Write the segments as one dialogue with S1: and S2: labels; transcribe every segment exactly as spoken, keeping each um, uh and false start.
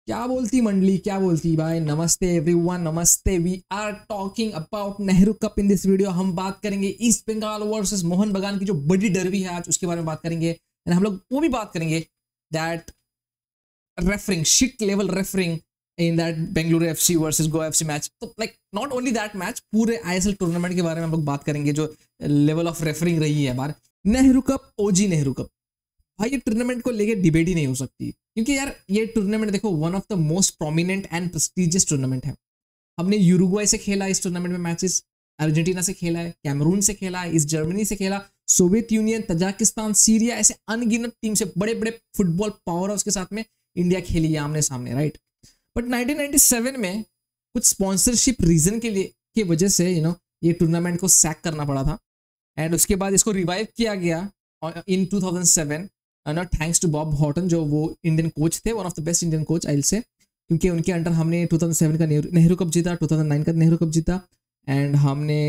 S1: क्या बोलती मंडली, क्या बोलती भाई। नमस्ते एवरीवन, नमस्ते। We are talking about Nehru cup in this video. हम बात करेंगे ईस्ट बंगाल वर्सेस मोहन बगान की जो बड़ी डर्बी है आज, उसके बारे में बात करेंगे। एंड हम लोग वो भी बात करेंगे that refereeing, shit level refereeing in that Bengaluru FC versus Goa FC match. तो like not only that match, पूरे आईएसएल टूर्नामेंट के बारे में हम लोग बात करेंगे, जो लेवल ऑफ रेफरिंग रही है बार। Nehru cup, OG Nehru cup, भाई ये टूर्नामेंट को लेके डिबेट ही नहीं हो सकती, क्योंकि यार ये टूर्नामेंट देखो one of the most prominent and prestigious tournament है। हमने यूरुग्वाई से खेला इस टूर्नामेंट में मैचेस, अर्जेंटीना से खेला है, कैमरून से खेला है, ईस्ट जर्मनी से खेला, सोवियत यूनियन, तजाकिस्तान, सीरिया, ऐसे अनगिनत टीम से, बड़े बड़े फुटबॉल पावर हाउस के साथ में इंडिया खेली है आमने सामने, right. But nineteen ninety seven में कुछ स्पॉन्सरशिप रीजन के लिए की वजह से यू नो ये टूर्नामेंट को सैक करना पड़ा था। एंड उसके बाद इसको रिवाइव किया गया in two thousand seven, not thanks to Bob Houghton, जो वो इंडियन कोच थे, one of the best Indian coach I will say, क्योंकि उनके अंडर हमने टू थाउजेंड सेवन का नेहरू कप जीता, टू थाउजेंड नाइन का नेहरू कप जीता, एंड हमने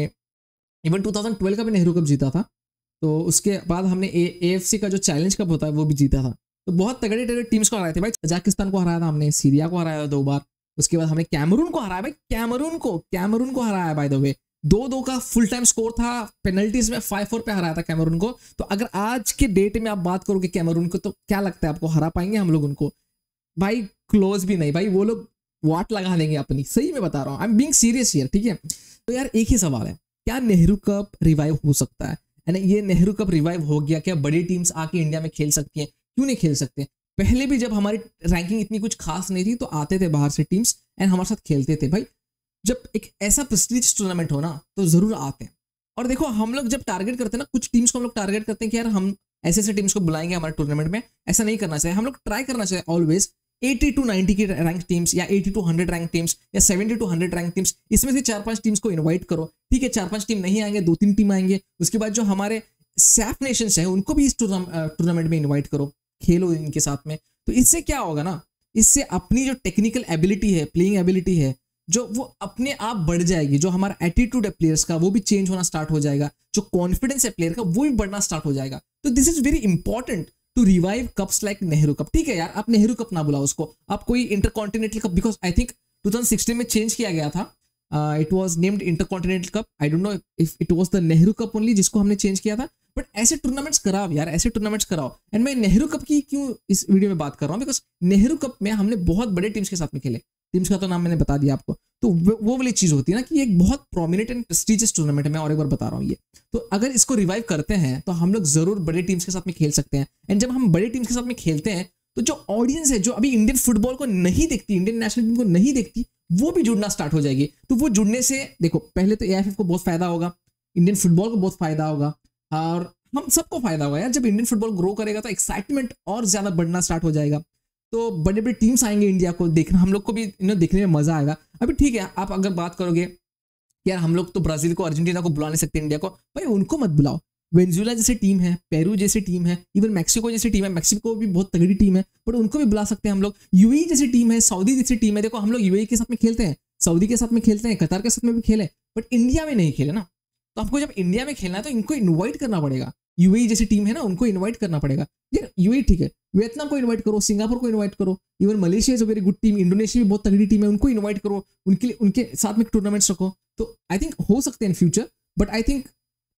S1: इवन टू थाउजेंड ट्वेल्व का भी नेहरू कप जीता था। तो उसके बाद हमने एएफसी का जो चैलेंज कप होता है वो भी जीता था। तो बहुत तगड़े तगड़े टीम्स को हराए थे भाई। तजाकिस्तान को हराया था हमने, सीरिया को हराया दो बार, उसके बाद हमने कैमरून को हराया भाई, कैमरून को कैमरून को हराया बाय द वे। दो दो का फुल टाइम स्कोर था, पेनल्टीज में फाइव फोर पे हराया था कैमरून को। तो अगर आज के डेट में आप बात करोगे कैमरून को, तो क्या लगता है आपको हरा पाएंगे हम लोग उनको? भाई क्लोज भी नहीं भाई, वो लोग वाट लगा देंगे अपनी, सही में बता रहा हूँ, I am being serious here, ठीक है। तो यार एक ही सवाल है, क्या नेहरू कप रिवाइव हो सकता है? यानी ये नेहरू कप रिवाइव हो गया, क्या बड़ी टीम्स आके इंडिया में खेल सकती हैं? क्यों नहीं खेल सकते? पहले भी जब हमारी रैंकिंग इतनी कुछ खास नहीं थी तो आते थे बाहर से टीम्स एंड हमारे साथ खेलते थे भाई। जब एक ऐसा प्रेस्टीज टूर्नामेंट हो ना तो जरूर आते हैं। और देखो हम लोग जब टारगेट करते हैं ना, कुछ टीम्स को हम लोग टारगेट करते हैं कि यार हम ऐसे ऐसे टीम्स को बुलाएंगे हमारे टूर्नामेंट में, ऐसा नहीं करना चाहिए। हम लोग ट्राई करना चाहिए ऑलवेज एटी टू नाइंटी की रैंक टीम्स, या eighty to hundred rank teams, या seventy to hundred rank teams, इसमें से चार पांच टीम्स को इन्वाइट करो, ठीक है। चार पांच टीम नहीं आएंगे, दो तीन टीम आएंगे। उसके बाद जो हमारे सैफ नेशंस है उनको भी इस टूर्नामेंट में इन्वाइट करो, खेलो इनके साथ में। तो इससे क्या होगा ना, इससे अपनी जो टेक्निकल एबिलिटी है, प्लेइंग एबिलिटी है, जो वो अपने आप बढ़ जाएगी। जो हमारा एटीट्यूड है प्लेयर्स का वो भी चेंज होना स्टार्ट हो जाएगा, जो कॉन्फिडेंस है प्लेयर का वो भी बढ़ना स्टार्ट हो जाएगा। तो this is very important to revive cups like Nehru cup. ठीक है यार, आप नेहरू कप ना बुलाओ उसको, आप कोई intercontinental cup, because I think two thousand sixteen में चेंज किया गया था, it was named intercontinental cup. I don't know if it was the Nehru cup only जिसको हमने चेंज किया था। बट ऐसे टूर्नामेंट्स कराओ यार, ऐसे टूर्नामेंट्स कराओ। एंड मैं नेहरू कप की क्यों इस वीडियो में बात कर रहा हूँ, बिकॉज नेहरू कप में हमने बहुत बड़े टीम्स के साथ में खेले। टीम्स का तो नाम मैंने बता दिया आपको। तो वो वाली चीज होती है ना कि एक बहुत प्रोमिनेंट एंड प्रेस्टिजियस टूर्नामेंट है, मैं और एक बार बता रहा हूँ ये। तो अगर इसको रिवाइव करते हैं तो हम लोग जरूर बड़े टीम्स के साथ में खेल सकते हैं। एंड जब हम बड़े टीम्स के साथ में खेलते हैं तो जो ऑडियंस है, जो अभी इंडियन फुटबॉल को नहीं देखती, इंडियन नेशनल टीम को नहीं देखती, वो भी जुड़ना स्टार्ट हो जाएगी। तो वो जुड़ने से देखो, पहले तो एआईएफएफ को बहुत फायदा होगा, इंडियन फुटबॉल को बहुत फायदा होगा, और हम सबको फायदा होगा यार। जब इंडियन फुटबॉल ग्रो करेगा तो एक्साइटमेंट और ज्यादा बढ़ना स्टार्ट हो जाएगा। तो बड़े बड़े टीम्स आएंगे इंडिया को देखना, हम लोग को भी इन्हें देखने में मजा आएगा। अभी ठीक है, आप अगर बात करोगे यार हम लोग तो ब्राजील को, अर्जेंटीना को बुला नहीं सकते इंडिया को, भाई उनको मत बुलाओ। वेनेजुएला जैसे टीम है, पेरू जैसी टीम है, इवन मैक्सिको जैसी टीम है, मैक्सिको भी बहुत तगड़ी टीम है, बट उनको भी बुला सकते हैं हम लोग। यूएई जैसी टीम है, सऊदी जैसी टीम है, देखो हम लोग यूएई के साथ में खेलते हैं, सऊदी के साथ में खेलते हैं, कतार के साथ में भी खेले, बट इंडिया में नहीं खेले ना। तो आपको जब इंडिया में खेलना है तो इनको इन्वाइट करना पड़ेगा। यूएई जैसी टीम है ना, उनको इन्वाइट करना पड़ेगा यार। यूएई ठीक है, वियतनाम को इन्वाइट करो, सिंगापुर को इन्वाइट करो, even Malaysia is a very good team, Indonesia भी बहुत तगड़ी टीम है, उनको इन्वाइट करो, उनके लिए उनके साथ में टूर्नामेंट्स रखो। तो आई थिंक हो सकते हैं in future. But I think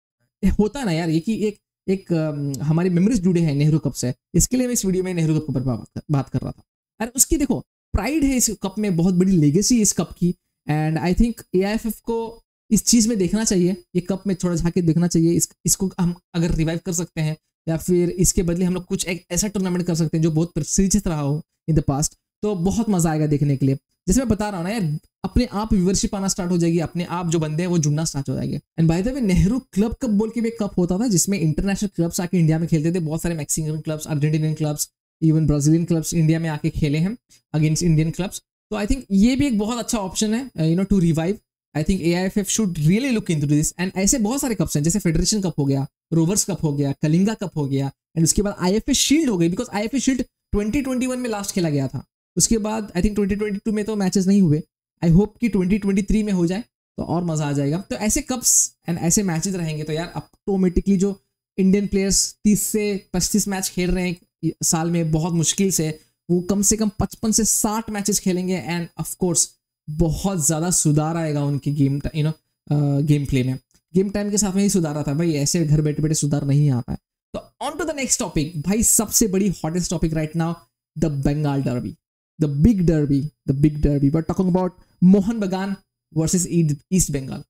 S1: होता ना यार ये कि एक एक um, हमारी मेमोरीज जुड़े हैं नेहरू कप से, इसके लिए मैं इस वीडियो में नेहरू कप के ऊपर बात, बात कर रहा था। और उसकी देखो प्राइड है इस कप में, बहुत बड़ी लेगेसी इस कप की। एंड आई थिंक एआईएफएफ को इस चीज में देखना चाहिए, ये कप में थोड़ा झाके देखना चाहिए। इस, इसको हम अगर रिवाइव कर सकते हैं, या फिर इसके बदले हम लोग कुछ एक ऐसा टूर्नामेंट कर सकते हैं जो बहुत प्रेस्टीजियस रहा हो इन द पास्ट, तो बहुत मजा आएगा देखने के लिए। जैसे मैं बता रहा हूँ ना यार, अपने आप व्यूअरशिप आना स्टार्ट हो जाएगी, अपने आप जो बंदे हैं वो जुड़ना स्टार्ट हो जाएंगे। And by the way Nehru club cup बोल के भी एक कप होता था जिसमें इंटरनेशनल क्लब्स आके इंडिया में खेलते थे। बहुत सारे Mexican clubs, Argentinian clubs, even Brazilian clubs India में आके खेले हैं अगेंस्ट इंडियन क्लब्स। तो आई थिंक ये भी एक बहुत अच्छा ऑप्शन है you know to revive. I think AIFF should really look into this. And ऐसे बहुत सारे कप्स हैं, जैसे फेडरेशन कप हो गया, रोवर्स कप हो गया, कलिंगा कप हो गया, एंड उसके बाद आईएफए शील्ड हो गई, because IFA shield twenty twenty one में लास्ट खेला गया था। उसके बाद I think twenty twenty two में तो मैचेस नहीं हुए। आई होप कि ट्वेंटी ट्वेंटी थ्री में हो जाए तो और मजा आ जाएगा। तो ऐसे कप्स एंड ऐसे मैचेस रहेंगे तो यार ऑटोमेटिकली जो इंडियन प्लेयर्स तीस से पच्चीस मैच खेल रहे हैं साल में बहुत मुश्किल से, वो कम से कम पचपन से साठ मैचेस खेलेंगे एंड ऑफ कोर्स बहुत ज़्यादा सुधार आएगा उनकी game you know game play में। गेम टाइम के साथ में ही सुधार आता है भाई, ऐसे घर बैठे बैठे सुधार नहीं आता है। तो on to the next topic भाई, सबसे बड़ी hottest topic right now, the Bengal derby, the big derby, the big derby. We are talking about Mohan Bagan versus east Bengal.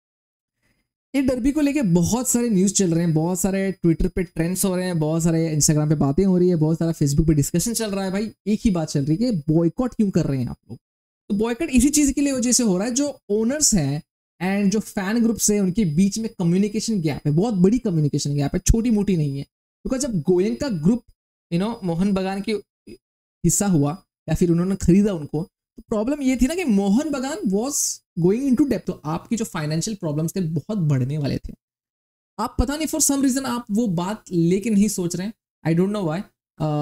S1: ये डर्बी को लेके बहुत सारे न्यूज़ चल रहे हैं, बहुत सारे ट्विटर पे ट्रेंड्स हो रहे हैं, बहुत सारे इंस्टाग्राम पे बातें हो रही है, बहुत सारा फेसबुक पे डिस्कशन चल रहा है। भाई एक ही बात चल रही है कि बॉयकॉट क्यों कर रहे हैं आप लोग। तो बॉयकॉट इसी चीज़ के लिए वजह से हो रहा है, जो ओनर्स हैं एंड जो फैन ग्रुप्स है उनके बीच में कम्युनिकेशन गैप है, बहुत बड़ी कम्युनिकेशन गैप है, छोटी मोटी नहीं है। बिकॉज जब Goenka group you know Mohan Bagan के हिस्सा हुआ या फिर उन्होंने खरीदा उनको, तो प्रॉब्लम ये थी ना कि मोहन बगान वॉज गोइंग इनटू डेप्थ। तो आपकी जो फाइनेंशियल प्रॉब्लम्स थे बहुत बढ़ने वाले थे। आप पता नहीं फॉर सम रीजन आप वो बात लेके नहीं सोच रहे हैं, आई डोंट नो व्हाई।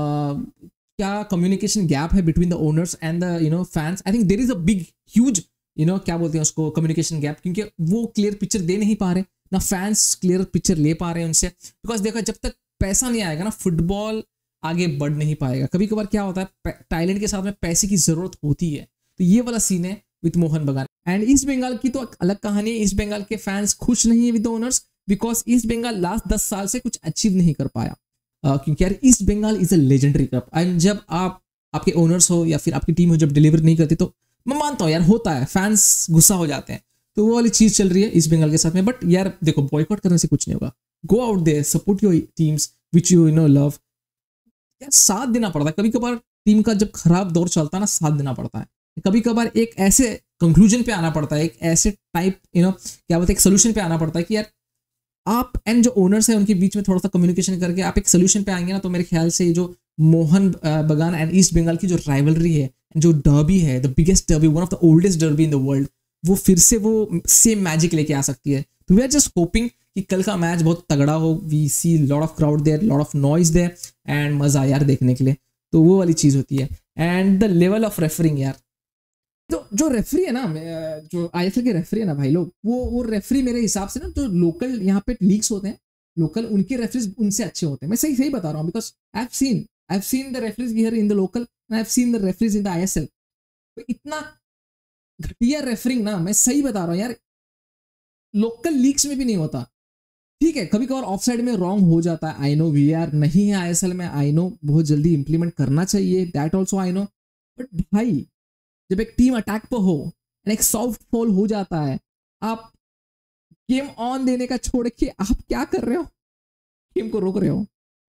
S1: क्या कम्युनिकेशन गैप है between the owners and the you know fans. I think there is a big huge you know क्या बोलते हैं उसको, कम्युनिकेशन गैप, क्योंकि वो क्लियर पिक्चर दे नहीं पा रहे, ना फैंस क्लियर पिक्चर ले पा रहे हैं उनसे। बिकॉज देखो जब तक पैसा नहीं आएगा ना फुटबॉल आगे बढ़ नहीं पाएगा। कभी कभार क्या होता है टैलेंट के साथ में पैसे की जरूरत होती है, तो ये वाला सीन है विद मोहन बगान। एंड ईस्ट बंगाल की तो अलग कहानी है। ईस्ट बंगाल के फैंस खुश नहीं है with owners, because East Bengal last दस साल से कुछ अचीव नहीं कर पाया। uh, क्योंकि यार East Bengal is a legendary cup, and जब आप आपके ओनर्स हो या फिर आपकी टीम हो जब डिलीवर नहीं करती, तो मैं मानता हूँ यार होता है, फैंस गुस्सा हो जाते हैं। तो वो वाली चीज चल रही है ईस्ट बंगाल के साथ में। बट यार देखो बॉयकॉट करने से कुछ नहीं होगा। Go out there, support your teams which you you know love. यार साथ देना पड़ता है, कभी कभार टीम का जब खराब दौर चलता है ना, साथ देना पड़ता है। कभी कभार एक ऐसे कंक्लूजन पे आना पड़ता है, एक ऐसे टाइप यू नो क्या बोलते हैं, एक सोल्यूशन पे आना पड़ता है कि यार आप एंड जो ओनर्स है उनके बीच में थोड़ा सा कम्युनिकेशन करके आप एक सोल्यूशन पे आएंगे ना, तो मेरे ख्याल से जो मोहन बगान एंड ईस्ट बंगाल की जो राइवलरी है, जो डर्बी है, the biggest derby, one of the oldest derby in the world, वो फिर से वो सेम मैजिक लेके आ सकती है। तो वी आर जस्ट होपिंग कि कल का मैच बहुत तगड़ा हो। We see lot of crowd there, lot of noise there, and मजा यार देखने के लिए। तो वो वाली चीज होती है। And the level of refereeing यार, तो जो रेफरी है ना, जो आईएसएल के रेफरी है ना भाई लोग, वो वो रेफरी मेरे हिसाब से ना जो लोकल यहाँ पे लीग्स होते हैं, लोकल उनके रेफरीज उनसे अच्छे होते हैं। मैं सही सही बता रहा हूँ, because I have seen I have seen the referees here in the local and I have seen the referees in the ISL. तो इतना घटिया रेफरिंग ना, मैं सही बता रहा हूँ यार, लोकल लीग्स में भी नहीं होता। ठीक है कभी कभार ऑफ साइड में रॉन्ग हो जाता है, आई नो वीआर नहीं है आईएसएल में, आई नो बहुत जल्दी इंप्लीमेंट करना चाहिए, that also I know. But भाई जब एक टीम अटैक पर हो एंड एक सॉफ्ट फॉल हो जाता है, आप गेम ऑन देने का छोड़ के आप क्या कर रहे हो, गेम को रोक रहे हो।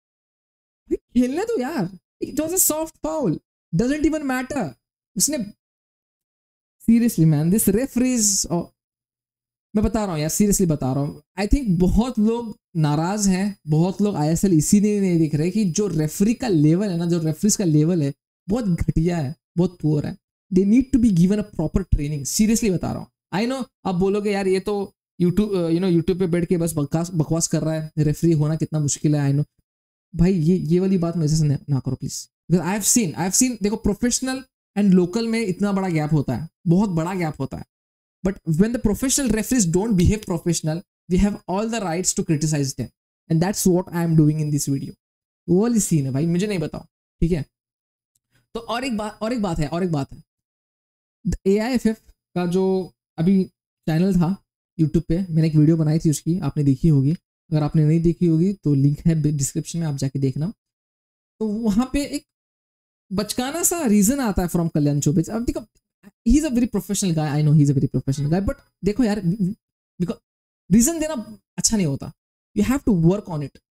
S1: खेलने तो यार, it was a soft fall, doesn't even matter. उसने सीरियसली मैन, दिस रेफरीज, मैं बता रहा हूँ यार, सीरियसली बता रहा हूँ, आई थिंक बहुत लोग नाराज हैं, बहुत लोग आईएसएल इसीलिए नहीं देख रहे कि जो रेफरी का लेवल है ना, जो रेफरीज का लेवल है बहुत घटिया है, बहुत पुअर है। They need to be given a proper training, seriously बता रहा हूँ। आई नो आप बोलोगे यार ये तो यूट्यूब यू नो यूट्यूब पे बैठ के बस बकवास बकवास कर रहा है, रेफरी होना कितना मुश्किल है। आई नो भाई, ये ये वाली बात मेरे से ना करो please, because I have seen I have seen देखो प्रोफेशनल एंड लोकल में इतना बड़ा गैप होता है, बहुत बड़ा गैप होता है। But when the professional referees don't behave professional, we have all the rights to criticize them, and that's what I am doing in this video. वो वाली सीन है भाई, मुझे नहीं बताओ, ठीक है। तो और एक बात और एक बात है और एक बात है ए आई एफ एफ का जो अभी चैनल था यूट्यूब पे, मैंने एक वीडियो बनाई थी उसकी, आपने देखी होगी। अगर आपने नहीं देखी होगी तो लिंक है डिस्क्रिप्शन में, आप जाके देखना। तो वहाँ पे एक बचकाना सा रीजन आता है फ्रॉम कल्याण चौबे। अब देखो he is a very professional guy, I know he is a very professional guy, but देखो यार बिकॉज रीजन देना अच्छा नहीं होता, you have to work on it.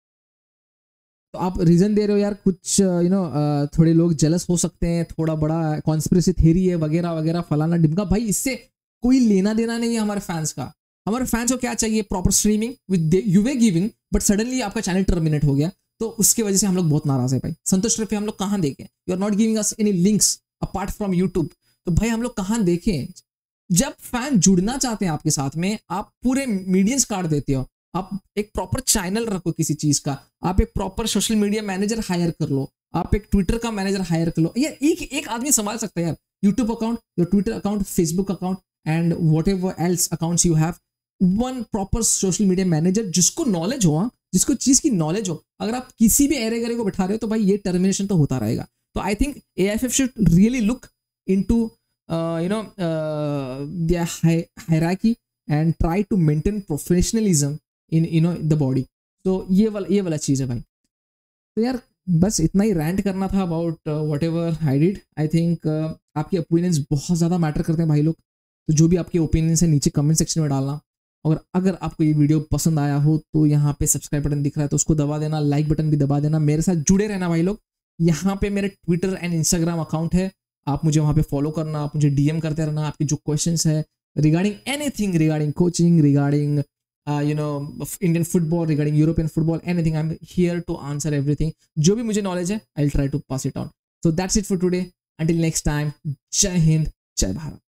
S1: तो आप रीजन दे रहे हो यार, कुछ यू नो थोड़े लोग जेलस हो सकते हैं, थोड़ा बड़ा कॉन्स्पिरेसी थ्योरी है वगैरह वगैरह फलाना डिमका। भाई इससे कोई लेना देना नहीं है हमारे फैंस का। हमारे फैंस को क्या चाहिए, proper streaming with you were giving, but suddenly आपका चैनल टर्मिनेट हो गया, तो उसकी वजह से हम लोग बहुत नाराज है भाई। संतोष ट्रॉफी हम लोग कहाँ देखें, you are not giving us any links apart from YouTube. तो भाई हम लोग कहाँ देखें। जब फैन जुड़ना चाहते हैं आपके साथ में, आप पूरे मीडियंस काट देते हो। आप एक प्रॉपर चैनल रखो किसी चीज का, आप एक proper social media manager hire कर लो, आप एक ट्विटर का मैनेजर हायर कर लो। यार एक एक आदमी संभाल सकता है यार, YouTube account, your Twitter account, Facebook account and whatever else accounts you have, one proper social media manager जिसको नॉलेज हो, जिसको चीज की नॉलेज हो। अगर आप किसी भी एरे गरे को बैठा रहे हो तो भाई ये टर्मिनेशन तो होता रहेगा। तो I think A F F should really look in to you know their hierarchy and try to maintain professionalism in you know the body. तो ये वाला ये वाला चीज़ है भाई. तो यार बस इतना ही रैंट करना था about whatever I did. I think आपके ओपिनियंस बहुत ज़्यादा मैटर करते हैं भाई लोग. तो जो भी आपके ओपिनियंस है नीचे कमेंट सेक्शन में डालना. और अगर आपको ये वीडियो पसंद आया हो तो यहाँ पे सब्सक्राइब बटन दिख रहा है तो उसको दबा देना, लाइक बटन भी दबा देना. मेरे साथ जुड़े रहना भाई लोग. यहाँ पे मेरे ट्विटर एंड इंस्टाग्राम अकाउंट है, आप मुझे वहाँ पे फॉलो करना, आप मुझे डीएम करते रहना. आपके जो क्वेश्चंस है regarding anything, regarding coaching, regarding you know Indian football, regarding European football, anything, I am here to answer everything. जो भी मुझे नॉलेज है I will try to pass it on. So that's it for today. Until next time, Jai Hind, जय भारत.